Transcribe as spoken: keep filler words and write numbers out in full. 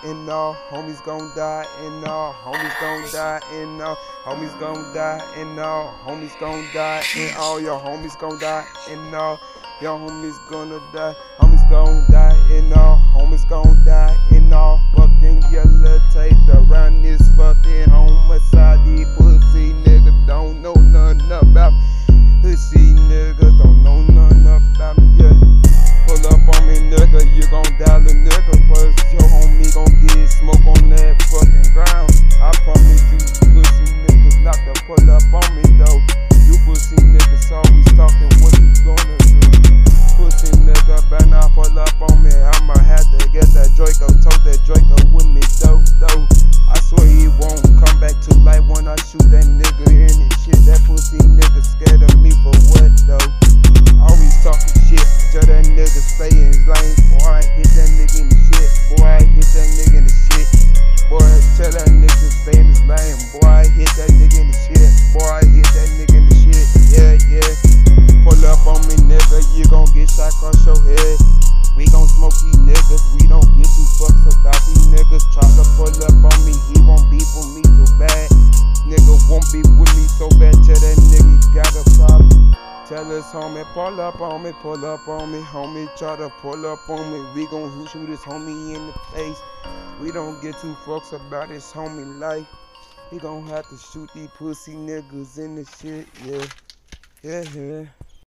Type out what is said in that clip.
and all homies gon' die, and all homies gon' die, and all homies gon' die, and all homies gon' die, and all your homies gon' die, and all your homies gonna die, homies gon' die, and all homies gon' die, and all fucking yellow tape around this fucking homicide. These pussy niggas don't know nothing about me. Pussy niggas don't know nothing about me, yeah. Pull up on me, nigga, you gon' die, little nigga, cause your homie gon' get smoke on that fucking ground. I promise you, pussy niggas not to pull up on me, though. You pussy niggas always talking, what you gonna do? Pussy nigga better not pull up on me. I'ma have to get that Draco, tote that Draco with me, though, though. I swear he won't come back to life when I shoot that nigga in his shit. That pussy nigga scared of me for what, though? Always talking shit, tell that nigga stay in his lane. Boy, I hit that nigga in the shit. Boy, I hit that nigga in the shit. Boy, tell that nigga stay in his lane. Boy, I hit that nigga in the shit. Boy, I hit that nigga in the shit. Yeah, yeah. Pull up on me, nigga, you gon' get shot across your head. We gon' smoke these niggas, we don't get too fucks about these niggas. Try to pull up on me, he won't be for me too bad. Nigga won't be with me so bad, tell that nigga got a problem. Tell his homie, pull up on me, pull up on me, homie, try to pull up on me. We gon' shoot this homie in the face. We don't get too fucks about this homie life. We gon' have to shoot these pussy niggas in the shit, yeah, yeah, yeah.